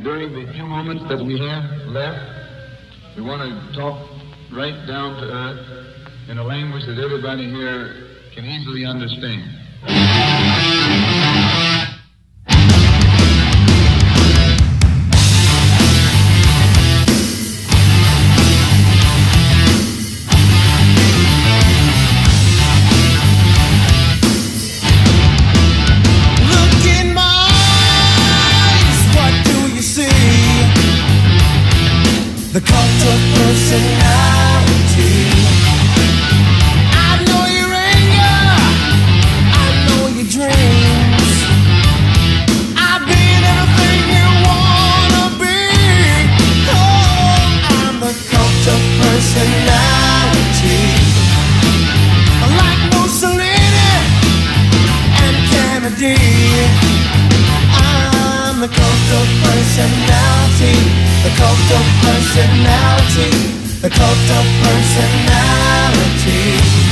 during the few moments that we have left, we want to talk right down to earth in a language that everybody here can easily understand. The cult of personality. I know your anger, I know your dreams. I've been everything you wanna be. Oh, I'm the cult of personality. Like Mussolini and Kennedy, I'm the cult of personality. The cult of personality, the cult of personality.